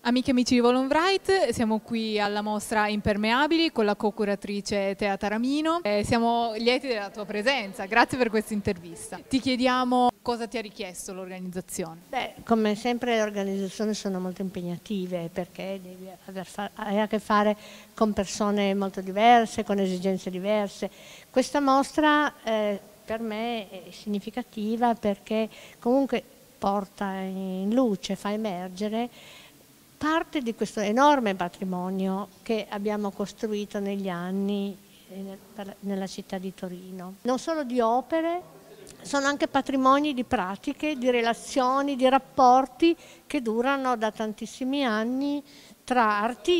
Amiche e amici di Volonbright, siamo qui alla mostra Impermeabili con la co-curatrice Tea Taramino. Siamo lieti della tua presenza, grazie per questa intervista. Ti chiediamo cosa ti ha richiesto l'organizzazione. Beh, come sempre le organizzazioni sono molto impegnative perché hai a che fare con persone molto diverse, con esigenze diverse. Questa mostra per me è significativa perché comunque porta in luce, fa emergere parte di questo enorme patrimonio che abbiamo costruito negli anni nella città di Torino. Non solo di opere, sono anche patrimoni di pratiche, di relazioni, di rapporti che durano da tantissimi anni tra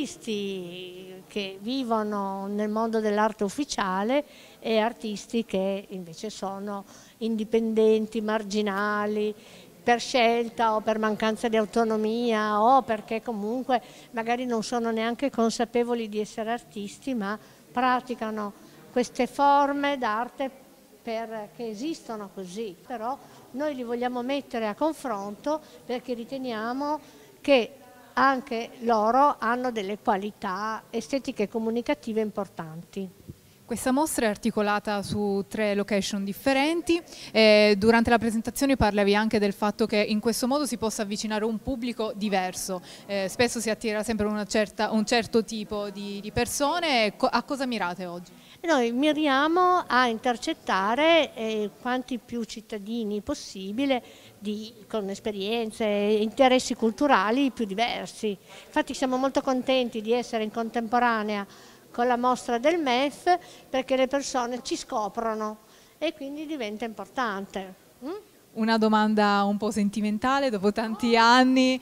artisti che vivono nel mondo dell'arte ufficiale e artisti che invece sono indipendenti, marginali, per scelta o per mancanza di autonomia o perché comunque magari non sono neanche consapevoli di essere artisti, ma praticano queste forme d'arte che esistono così. Però noi li vogliamo mettere a confronto perché riteniamo che anche loro hanno delle qualità estetiche e comunicative importanti. Questa mostra è articolata su 3 location differenti. Durante la presentazione parlavi anche del fatto che in questo modo si possa avvicinare un pubblico diverso. Spesso si attira sempre un certo tipo di persone. A cosa mirate oggi? Noi miriamo a intercettare quanti più cittadini possibile con esperienze e interessi culturali più diversi. Infatti siamo molto contenti di essere in contemporanea con la mostra del MEF perché le persone ci scoprono e quindi diventa importante. Una domanda un po' sentimentale: dopo tanti anni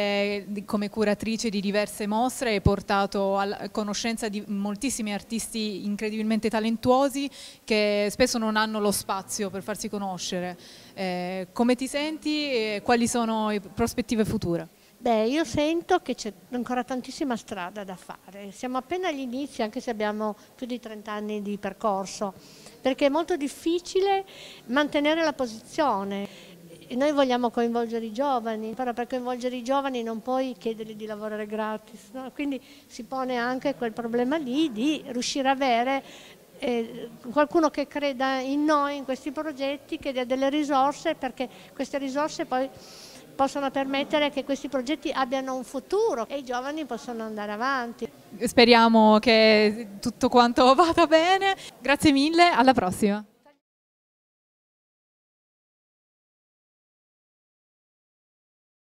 come curatrice di diverse mostre hai portato a conoscenza di moltissimi artisti incredibilmente talentuosi che spesso non hanno lo spazio per farsi conoscere. Come ti senti e quali sono le prospettive future? Beh, io sento che c'è ancora tantissima strada da fare. Siamo appena agli inizi, anche se abbiamo più di 30 anni di percorso, perché è molto difficile mantenere la posizione. E noi vogliamo coinvolgere i giovani, però per coinvolgere i giovani non puoi chiedergli di lavorare gratis, no? Quindi si pone anche quel problema lì di riuscire a avere qualcuno che creda in noi, in questi progetti, che dia delle risorse, perché queste risorse poi possono permettere che questi progetti abbiano un futuro e i giovani possono andare avanti. Speriamo che tutto quanto vada bene. Grazie mille, alla prossima.